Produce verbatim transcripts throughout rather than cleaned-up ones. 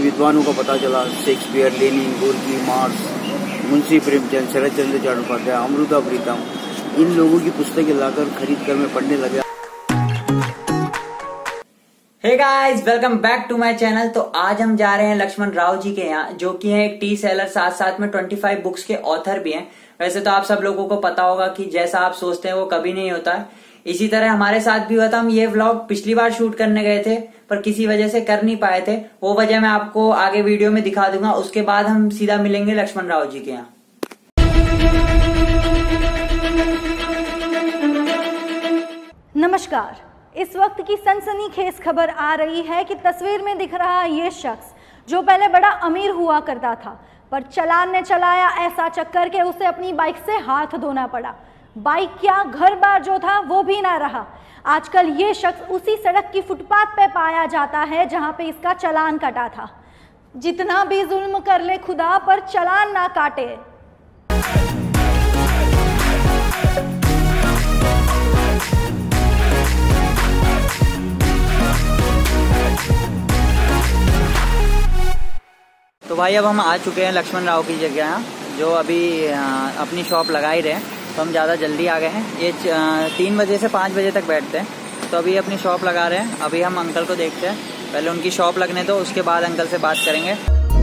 विद्वानों का पता चला। Shakespeare, Lenin, Gorky, Marx, Munshi Premchand, Sharad Chandra Chattopadhyay, Amrita Pritam, इन लोगों की पुस्तकें लाकर खरीद कर मैं पढ़ने लगा। Hey guys, welcome back to my channel. तो आज हम जा रहे हैं लक्ष्मण राव जी के यहाँ, जो कि हैं एक टी सेलर, साथ साथ में पच्चीस बुक्स के ऑथर भी हैं। वैसे तो आप सब लोगों को पता होगा कि जैसा आप सोचते हैं वो कभी नहीं होता है। इसी तरह हमारे साथ भी हुआ था। हम ये व्लॉग पिछली बार शूट करने गए थे पर किसी वजह से कर नहीं पाए थे। वो वजह मैं आपको आगे वीडियो में दिखा दूंगा। उसके बाद हम सीधा मिलेंगे लक्ष्मण राव जी के यहाँ। नमस्कार। इस वक्त की सनसनीखेज खबर आ रही है कि तस्वीर में दिख रहा ये शख्स जो पहले बड़ा अमीर हुआ करता था, पर चालान ने चलाया ऐसा चक्कर के उसे अपनी बाइक से हाथ धोना पड़ा। बाइक क्या, घर बार जो था वो भी ना रहा। आजकल ये शख्स उसी सड़क की फुटपाथ पे पाया जाता है जहां पे इसका चालान कटा था। जितना भी जुल्म कर ले खुदा, पर चालान ना काटे। तो भाई अब हम आ चुके हैं लक्ष्मण राव की जगह, जो अभी अपनी शॉप लगा ही रहे हैं। तो हम ज़्यादा जल्दी आ गए हैं। ये तीन बजे से पाँच बजे तक बैठते हैं। तो अभी अपनी शॉप लगा रहे हैं। अभी हम अंकल को देखते हैं, पहले उनकी शॉप लगने दो, उसके बाद अंकल से बात करेंगे।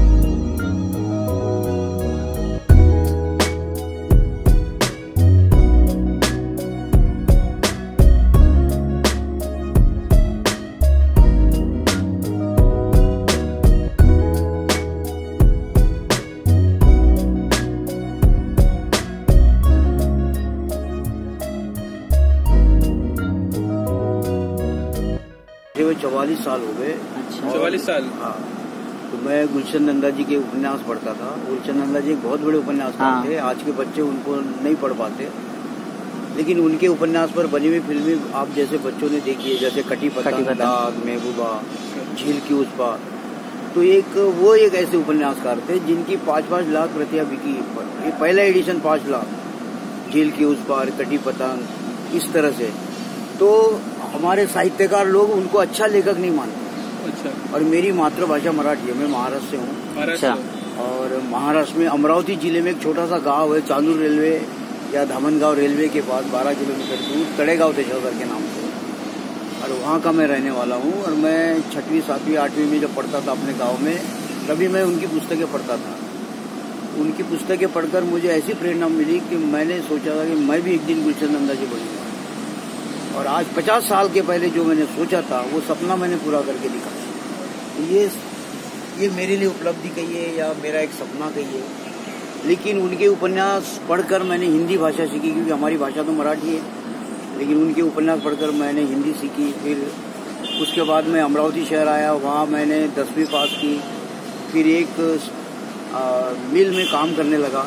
चौवालीस साल हो गए। चौवालीस साल। हाँ, तो मैं गुलशन नंदा जी के उपन्यास पढ़ता था। गुलशन नंदा जी एक बहुत बड़े उपन्यासकार हाँ। थे। आज के बच्चे उनको नहीं पढ़ पाते, लेकिन उनके उपन्यास पर बनी हुई फिल्में आप जैसे बच्चों ने देखी है, जैसे कटी पतंग, दाग, महबूबा, झील की उस पार। तो एक वो एक ऐसे उपन्यासकार थे जिनकी पाँच पाँच लाख प्रतियां बिकी। ये पहला एडिशन पाँच लाख, झील की उस पार, कटी पतंग, इस तरह से। तो हमारे साहित्यकार लोग उनको अच्छा लेखक नहीं मानते। अच्छा। और मेरी मातृभाषा मराठी है, मैं महाराष्ट्र से हूँ। अच्छा। और महाराष्ट्र में अमरावती जिले में एक छोटा सा गांव है, चांदूर रेलवे या धामनगांव रेलवे के पास, बारह किलोमीटर दूर, तड़ेगांव तेजावर के नाम से। और वहाँ का मैं रहने वाला हूँ। और मैं छठवीं सातवीं आठवीं में जब पढ़ता था अपने गाँव में, तभी मैं उनकी पुस्तकें पढ़ता था। उनकी पुस्तकें पढ़कर मुझे ऐसी प्रेरणा मिली कि मैंने सोचा था कि मैं भी एक दिन गुलशन नंदा जी बनूंगा। और आज पचास साल के पहले जो मैंने सोचा था वो सपना मैंने पूरा करके दिखाया। ये ये मेरे लिए उपलब्धि कहिए या मेरा एक सपना कहिए, लेकिन उनके उपन्यास पढ़कर मैंने हिंदी भाषा सीखी, क्योंकि हमारी भाषा तो मराठी है। लेकिन उनके उपन्यास पढ़कर मैंने हिंदी सीखी। फिर उसके बाद मैं अमरावती शहर आया, वहाँ मैंने दसवीं पास की। फिर एक आ, मिल में काम करने लगा,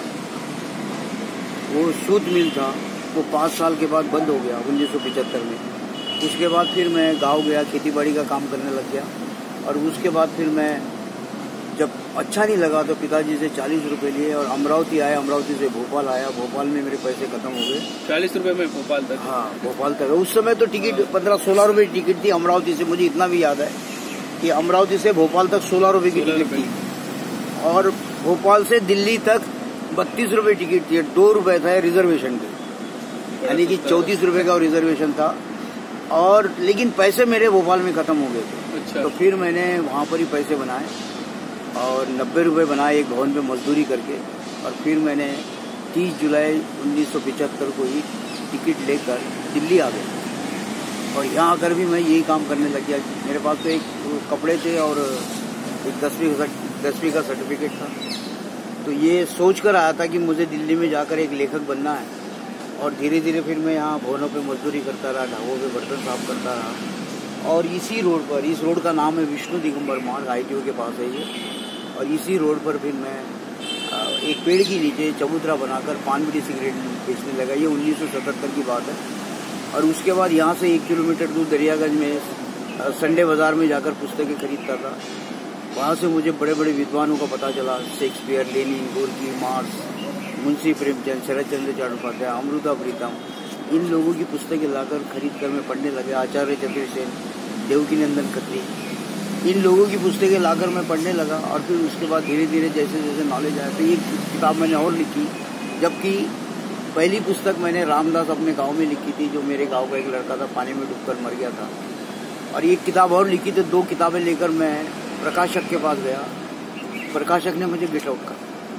वो सूत मिल था। वो पाँच साल के बाद बंद हो गया उन्नीस सौ पिचहत्तर में। उसके बाद फिर मैं गांव गया, खेती बाड़ी का काम करने लग गया। और उसके बाद फिर मैं जब अच्छा नहीं लगा तो पिताजी से चालीस रुपए लिए और अमरावती आया। अमरावती से भोपाल आया। भोपाल में मेरे पैसे खत्म हो गए। चालीस रुपए में भोपाल तक? हाँ, भोपाल तक। उस समय तो टिकट पंद्रह सोलह रुपए की टिकट थी अमरावती से। मुझे इतना भी याद है कि अमरावती से भोपाल तक सोलह रुपए की टिकट थी, और भोपाल से दिल्ली तक बत्तीस रुपए टिकट थी। दो रुपए था रिजर्वेशन के, यानी कि चौंतीस रुपए का रिजर्वेशन था। और लेकिन पैसे मेरे भोपाल में खत्म हो गए थे। अच्छा। तो फिर मैंने वहाँ पर ही पैसे बनाए और नब्बे रुपए बनाए एक भवन पे मजदूरी करके। और फिर मैंने तीस जुलाई उन्नीस सौ पिचहत्तर को ही टिकट लेकर दिल्ली आ गया। और यहाँ आकर भी मैं यही काम करने लग गया। मेरे पास तो एक कपड़े थे और एक दसवीं दसवीं का सर्टिफिकेट था। तो ये सोच कर आया था कि मुझे दिल्ली में जाकर एक लेखक बनना है। और धीरे धीरे फिर मैं यहाँ भवनों पे मजदूरी करता रहा, ढाबों पे बर्तन साफ करता रहा। और इसी रोड पर, इस रोड का नाम है विष्णु दिगंबर मार्ग, आई टी ओ के पास है ये। और इसी रोड पर फिर मैं एक पेड़ के नीचे चबूतरा बनाकर पान बीड़ी सिगरेट बेचने लगा। ये उन्नीस सौ सतहत्तर की बात है। और उसके बाद यहाँ से एक किलोमीटर दूर दरियागंज में संडे बाजार में जाकर पुस्तकें खरीदता था। वहाँ से मुझे बड़े बड़े विद्वानों का पता चला। Shakespeare, Lenin, Gorky, Marx, Munshi Premchand, Sharad Chandra Chattopadhyay, Amrita Pritam, इन लोगों की पुस्तकें लाकर खरीद कर मैं पढ़ने लगे। आचार्य चतुर्सेन, देवकीनंदन खत्री, इन लोगों की पुस्तकें लाकर मैं पढ़ने लगा और फिर उसके बाद धीरे धीरे जैसे जैसे नॉलेज आया तो एक किताब मैंने और लिखी। जबकि पहली पुस्तक मैंने रामदास अपने गांव में लिखी थी, जो मेरे गांव का एक लड़का था, पानी में डूबकर मर गया था। और एक किताब और लिखी तो दो किताबें लेकर मैं प्रकाशक के पास गया। प्रकाशक ने मुझे गेट आउट कहा।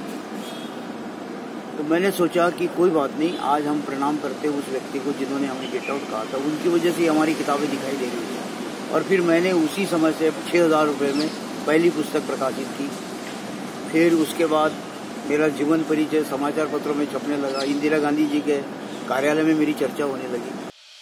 तो मैंने सोचा कि कोई बात नहीं, आज हम प्रणाम करते उस व्यक्ति को जिन्होंने हमें गेट आउट कहा था, उनकी वजह से हमारी किताबें दिखाई दे रही थी। और फिर मैंने उसी समय से छः हज़ार रुपये में पहली पुस्तक प्रकाशित की। फिर उसके बाद मेरा जीवन परिचय समाचार पत्रों में छपने लगा। इंदिरा गांधी जी के कार्यालय में मेरी चर्चा होने लगी।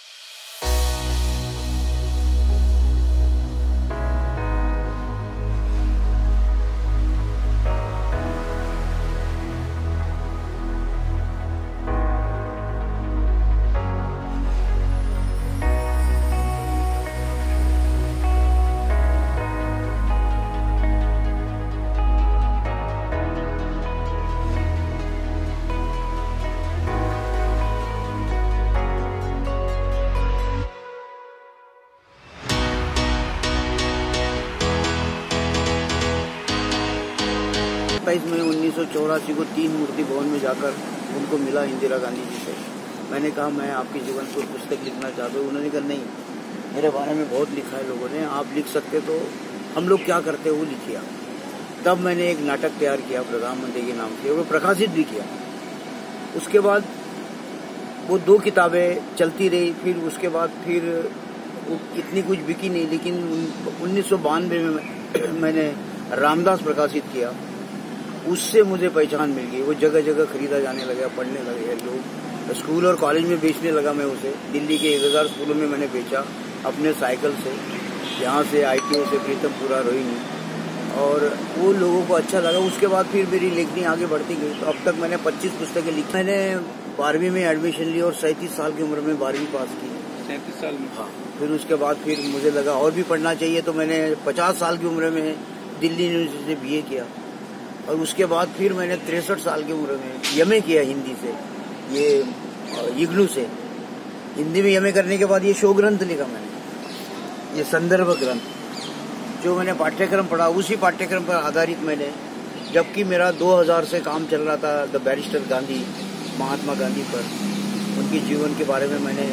सत्ताईस मई उन्नीस सौ चौरासी को तीन मूर्ति भवन में जाकर उनको मिला इंदिरा गांधी जी से। मैंने कहा मैं आपके जीवन पर पुस्तक लिखना चाहता हूँ। उन्होंने कहा नहीं, मेरे बारे में बहुत लिखा है लोगों ने, आप लिख सकते तो हम लोग क्या करते वो लिखिए। तब मैंने एक नाटक तैयार किया प्रधानमंत्री के नाम से, वो प्रकाशित भी किया। उसके बाद वो दो किताबें चलती रही। फिर उसके बाद फिर इतनी कुछ बिकी नहीं, लेकिन उन्नीस सौ बानवे में मैंने रामदास प्रकाशित किया। उससे मुझे पहचान मिल गई। वो जगह जगह खरीदा जाने लगा, पढ़ने लगे लोग। स्कूल और कॉलेज में बेचने लगा मैं उसे। दिल्ली के एक हजार स्कूलों में मैंने बेचा अपने साइकिल से, यहाँ से आई टी ओ से प्रीतमपुरा रोहिणी, और वो लोगों को अच्छा लगा। उसके बाद फिर मेरी लेखनी आगे बढ़ती गई। तो अब तक मैंने पच्चीस पुस्तकें लिखी। मैंने बारहवीं में एडमिशन ली और सैंतीस साल की उम्र में बारहवीं पास की। सैंतीस साल में? हाँ। फिर उसके बाद फिर मुझे लगा और भी पढ़ना चाहिए, तो मैंने पचास साल की उम्र में दिल्ली यूनिवर्सिटी से बी ए किया। और उसके बाद फिर मैंने तिरसठ साल की उम्र में एम ए किया हिंदी से, ये इग्नू से। हिंदी में एम ए करने के बाद ये शो ग्रंथ लिखा मैंने, ये संदर्भ ग्रंथ जो मैंने पाठ्यक्रम पढ़ा, उसी पाठ्यक्रम पर आधारित मैंने, जबकि मेरा दो हज़ार से काम चल रहा था द बैरिस्टर गांधी, महात्मा गांधी पर, उनके जीवन के बारे में मैंने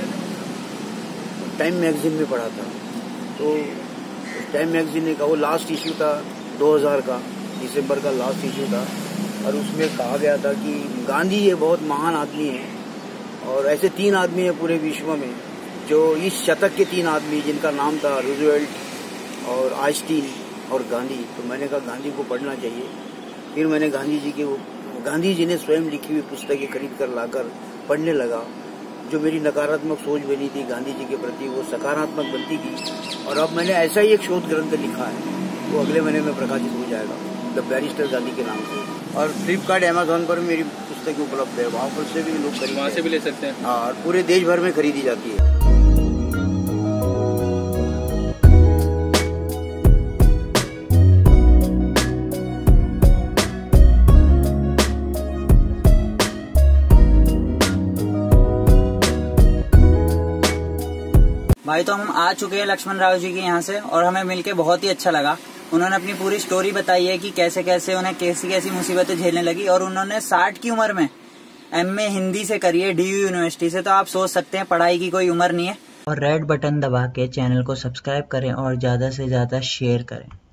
टाइम मैगजीन में पढ़ा था। तो टाइम मैगजीन का वो लास्ट इश्यू था दो हज़ार का, दिसंबर का लास्ट इश्यू था। और उसमें कहा गया था कि गांधी ये बहुत महान आदमी हैं और ऐसे तीन आदमी हैं पूरे विश्व में जो इस शतक के तीन आदमी, जिनका नाम था रूजवेल्ट और आइंस्टीन और गांधी। तो मैंने कहा गांधी को पढ़ना चाहिए। फिर मैंने गांधी जी के वो गांधी जी ने स्वयं लिखी हुई पुस्तकें खरीद कर लाकर पढ़ने लगा। जो मेरी नकारात्मक सोच बनी थी गांधी जी के प्रति, वो सकारात्मक बनती गई। और अब मैंने ऐसा ही एक शोध ग्रंथ लिखा है, वो अगले महीने में प्रकाशित हो जाएगा द बैरिस्टर गांधी के नाम से। और फ्लिपकार्ट अमेजोन पर मेरी पुस्तकें उपलब्ध है, वहाँ पर से भी लोग खरीद वहाँ से भी ले सकते हैं। हाँ, और पूरे देश भर में खरीदी जाती है। भाई तो हम आ चुके हैं लक्ष्मण राव जी के यहाँ से और हमें मिलके बहुत ही अच्छा लगा। उन्होंने अपनी पूरी स्टोरी बताई है कि कैसे कैसे उन्हें कैसी कैसी मुसीबतें झेलने लगी, और उन्होंने साठ की उम्र में एम ए हिंदी से करी है डी यू यूनिवर्सिटी से। तो आप सोच सकते हैं पढ़ाई की कोई उम्र नहीं है। और रेड बटन दबा के चैनल को सब्सक्राइब करें और ज्यादा से ज्यादा शेयर करें।